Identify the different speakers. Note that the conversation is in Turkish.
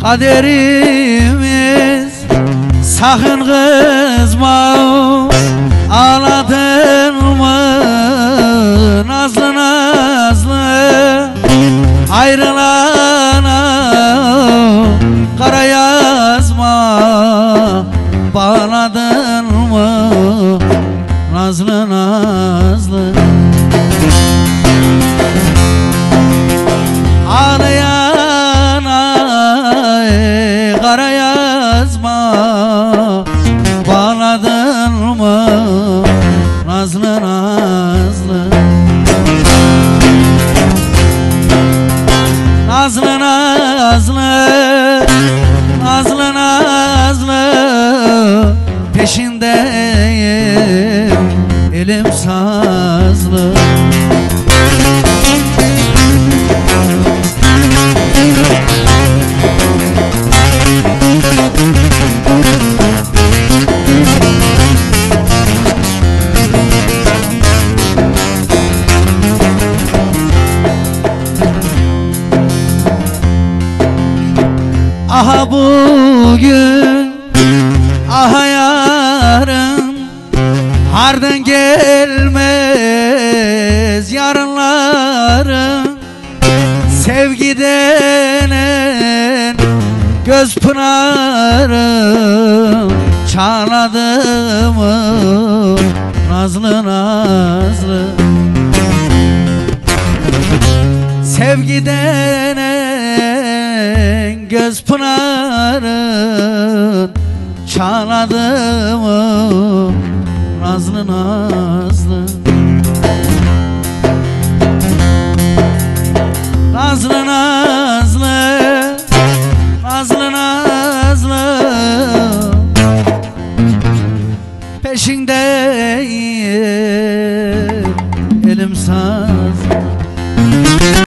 Speaker 1: kaderimiz. Sakın kızma, ağladın mı nazlı nazlı, ayrılana kara yazma bağladın mı nazlı nazlı. Ağlayana kara yazma bağladın mı nazlı nazlı. Nazlı nazlı, nazlı nazlı, peşindeyim elim sazlı. Aha bugün, aha yarın, ardın gelmez yarınların. Sevgi denen göz pınarı çağladı mı nazlı nazlı. Sevgi denen göz pınarı çağladı mı nazlı nazlı. Nazlı nazlı, nazlı nazlı, peşindeyim elim sağ.